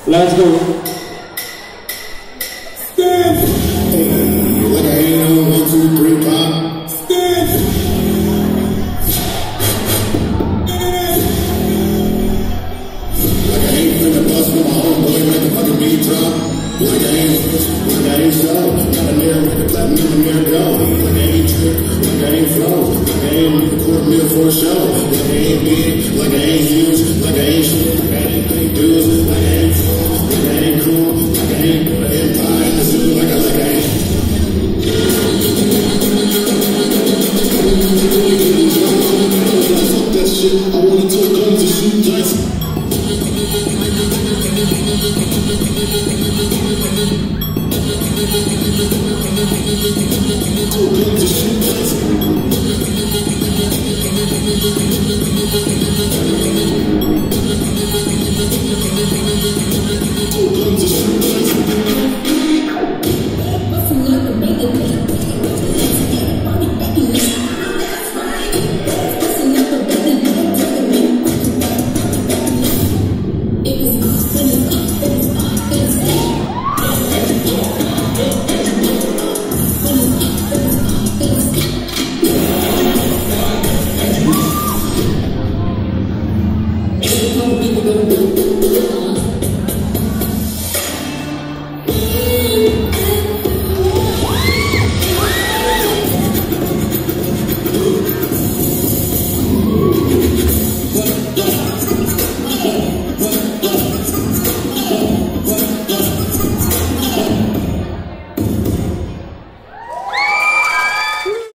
Let's go. Stand. Hey, like I ain't on 1, 2, 3, pop. Stand. Like I ain't finna bust with my homeboy, make the fucking beat drop. Like I ain't slow. Got a mirror with the platinum in there go. Like I ain't trick, like I ain't flow. Like I ain't need a $250,000 for a show. Like I ain't big, like I ain't huge. Like I ain't shit, like I ain't big dudes. Like I ain't cool, like I ain't cool. Like I ain't an empire in the zoo. Like I ain't. Fuck that shit.